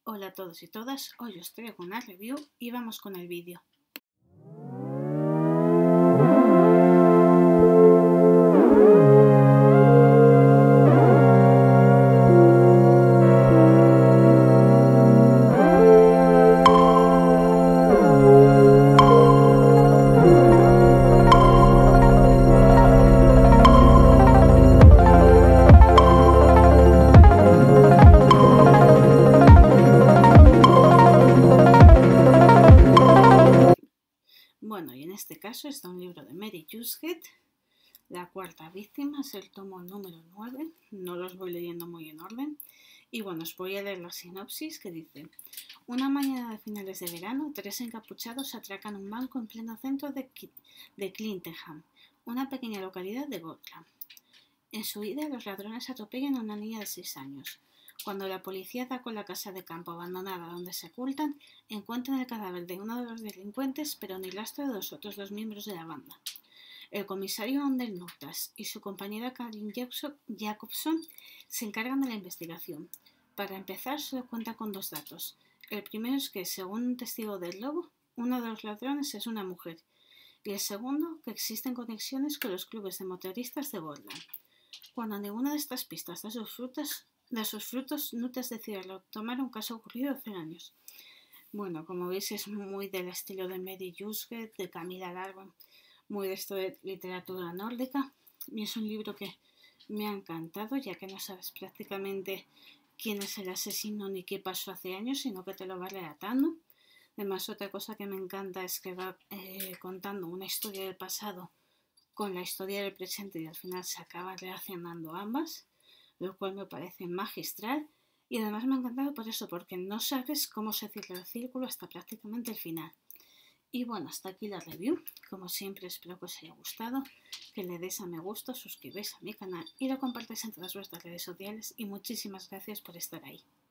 Hola a todos y todas, hoy os traigo una review y vamos con el vídeo. Bueno, y en este caso está un libro de Mary Juzget, La cuarta víctima, es el tomo número 9, no los voy leyendo muy en orden. Y bueno, os voy a leer la sinopsis que dice: una mañana de finales de verano, tres encapuchados atracan un banco en pleno centro de Clintenham, una pequeña localidad de Gotland. En su huida, los ladrones atropellan a una niña de 6 años. Cuando la policía da con la casa de campo abandonada donde se ocultan, encuentran el cadáver de uno de los delincuentes, pero ni rastro de los otros dos miembros de la banda. El comisario Anders Nuttall y su compañera Karin Jacobson se encargan de la investigación. Para empezar, solo cuenta con dos datos. El primero es que, según un testigo del robo, uno de los ladrones es una mujer. Y el segundo, que existen conexiones con los clubes de motoristas de Gotland. Cuando ninguna de estas pistas da sus frutos, Nuttall decide tomar un caso ocurrido hace años. Bueno, como veis, es muy del estilo de Mary Juzget, de Camilla Largo, muy de esto de literatura nórdica. Y es un libro que me ha encantado, ya que no sabes prácticamente quién es el asesino ni qué pasó hace años, sino que te lo va relatando. Además, otra cosa que me encanta es que va contando una historia del pasado con la historia del presente y al final se acaban relacionando ambas, lo cual me parece magistral. Y además me ha encantado por eso, porque no sabes cómo se cierra el círculo hasta prácticamente el final. Y bueno, hasta aquí la review. Como siempre, espero que os haya gustado, que le deis a me gusta, suscribáis a mi canal y lo compartáis en todas vuestras redes sociales. Y muchísimas gracias por estar ahí.